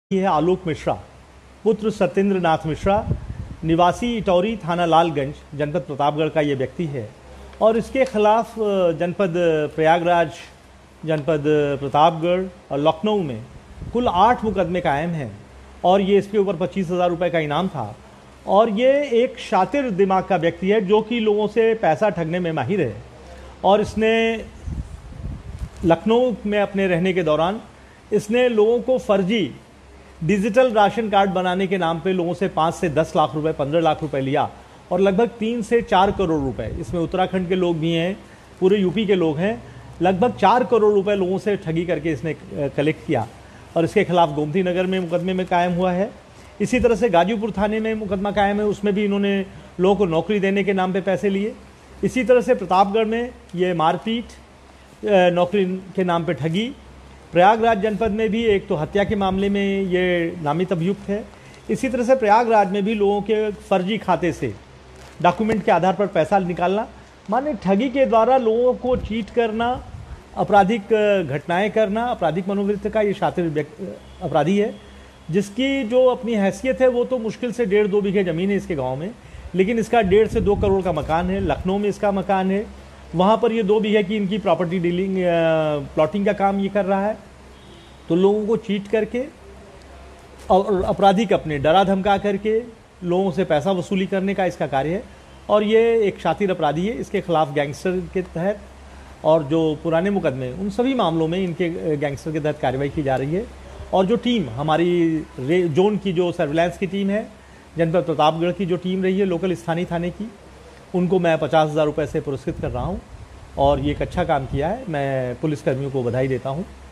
है आलोक मिश्रा, पुत्र सत्येंद्र नाथ मिश्रा, निवासी इटौरी, थाना लालगंज, जनपद प्रतापगढ़ का ये व्यक्ति है। और इसके खिलाफ जनपद प्रयागराज, जनपद प्रतापगढ़ और लखनऊ में कुल 8 मुकदमे कायम हैं और ये इसके ऊपर 25,000 रुपये का इनाम था। और ये एक शातिर दिमाग का व्यक्ति है जो कि लोगों से पैसा ठगने में माहिर है। और इसने लखनऊ में अपने रहने के दौरान इसने लोगों को फर्जी डिजिटल राशन कार्ड बनाने के नाम पे लोगों से 5 से 10 लाख रुपए, 15 लाख रुपए लिया और लगभग 3 से 4 करोड़ रुपए, इसमें उत्तराखंड के लोग भी हैं, पूरे यूपी के लोग हैं, लगभग 4 करोड़ रुपए लोगों से ठगी करके इसने कलेक्ट किया। और इसके खिलाफ गोमती नगर में मुकदमे में कायम हुआ है। इसी तरह से गाजीपुर थाने में मुकदमा कायम है, उसमें भी इन्होंने लोगों को नौकरी देने के नाम पर पैसे लिए। इसी तरह से प्रतापगढ़ में ये मारपीट, नौकरी के नाम पर ठगी। प्रयागराज जनपद में भी एक तो हत्या के मामले में ये नामित अभियुक्त है। इसी तरह से प्रयागराज में भी लोगों के फर्जी खाते से डॉक्यूमेंट के आधार पर पैसा निकालना, माने ठगी के द्वारा लोगों को चीट करना, आपराधिक घटनाएं करना, आपराधिक मनोवृत्ति का ये शातिर अपराधी है, जिसकी जो अपनी हैसियत है वो तो मुश्किल से 1.5-2 बीघे ज़मीन है इसके गाँव में, लेकिन इसका 1.5 से 2 करोड़ का मकान है। लखनऊ में इसका मकान है, वहाँ पर ये 2 बीघे की इनकी प्रॉपर्टी डीलिंग, प्लॉटिंग का काम ये कर रहा है। तो लोगों को चीट करके और आपराधिक अपने डरा धमका करके लोगों से पैसा वसूली करने का इसका कार्य है। और ये एक शातिर अपराधी है। इसके खिलाफ गैंगस्टर के तहत और जो पुराने मुकदमे, उन सभी मामलों में इनके गैंगस्टर के तहत कार्रवाई की जा रही है। और जो टीम हमारी जोन की जो सर्विलांस की टीम है, जनपद प्रतापगढ़ की जो टीम रही है लोकल स्थानीय थाने की, उनको मैं 50,000 रुपये से पुरस्कृत कर रहा हूँ और ये एक अच्छा काम किया है। मैं पुलिसकर्मियों को बधाई देता हूँ।